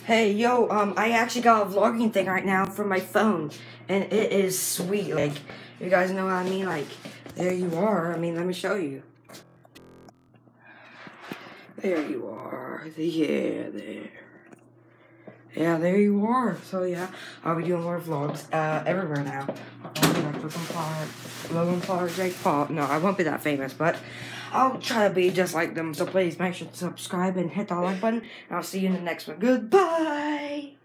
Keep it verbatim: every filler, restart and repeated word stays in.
Hey, yo, um, I actually got a vlogging thing right now from my phone, and it is sweet. Like, you guys know what I mean? Like, there you are. I mean, let me show you. There you are. Yeah, there. Yeah, there you are. So, yeah, I'll be doing more vlogs, uh, everywhere now. I'll be like Logan Paul, Logan Paul, Jake Paul. No, I won't be that famous, but I'll try to be just like them. So, please make sure to subscribe and hit that like button, and I'll see you in the next one. Goodbye!